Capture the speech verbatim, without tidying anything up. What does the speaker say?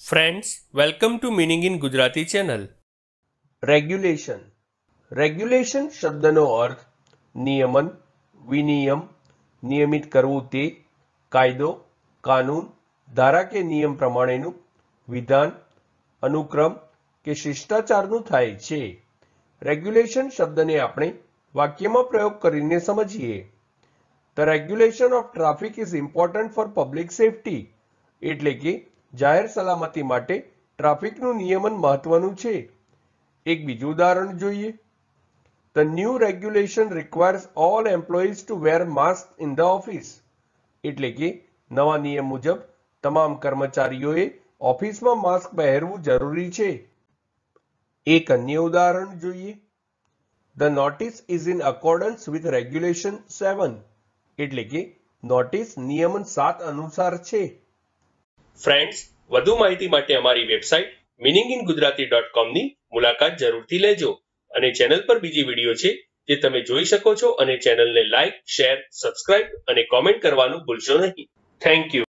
Friends, welcome to Meaning in Gujarati channel. Regulation regulation શબ્દનો અર્થ નિયમન, વિનિયમ, નિયમિત કરવું તે, કાયદો, કાનૂન, ધારા કે નિયમ પ્રમાણેનું વિધાન, અનુક્રમ કે શિષ્ટાચારનું થાય છે. રેગ્યુલેશન શબ્દને આપણે વાક્યમાં પ્રયોગ કરીને સમજીએ. The regulation of traffic is important for public safety. એટલે કે જાહેર સલામતી માટે ટ્રાફિકનું નિયમન મહત્વનું છે. એક બીજું ઉદાહરણ જોઈએ. The new regulation requires all employees to wear masks in the office. એટલે કે નવા નિયમ મુજબ તમામ કર્મચારીઓએ ઓફિસમાં માસ્ક પહેરવું જરૂરી છે. એક અન્ય ઉદાહરણ જોઈએ. The notice is in accordance with regulation seven. એટલે કે નોટિસ નિયમન સાત અનુસાર છે. ફ્રેન્ડ્સ, વધુ માહિતી માટે અમારી website meaning in Gujarati dot com ની મુલાકાત જરૂરથી લેજો અને ચેનલ પર બીજી વિડીયો છે જે તમે જોઈ શકો છો અને ચેનલને લાઇક, શેર, સબસ્ક્રાઇબ અને કોમેન્ટ કરવાનું ભૂલશો નહીં. Thank you.